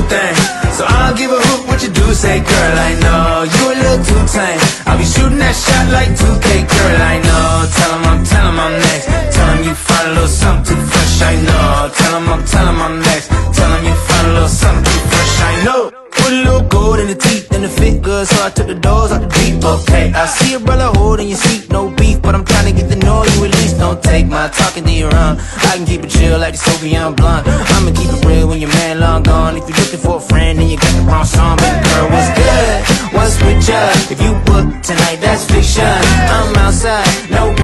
thing. So I don't give a hoot what you do say, girl, I know you a little too tame. I'll be shooting that shot like 2K, girl, I know. Tell 'em I'm next. Tell 'em you find a little something too fresh, I know. Tell 'em I'm next. Tell 'em you find a little something too fresh, I know. Put a little gold in the teeth and the fit good, so I took the doors out the deep. Okay, I see a brother holding your seat, no beef, but I'm trying to get to know you at least. Don't take my talking to your own. I can keep it chill like the Soviet blunt. I'ma keep it real when your man long gone. If you're looking for a friend, then you got the wrong song. Baby girl, what's good? What's with ya? If you book tonight, that's fiction.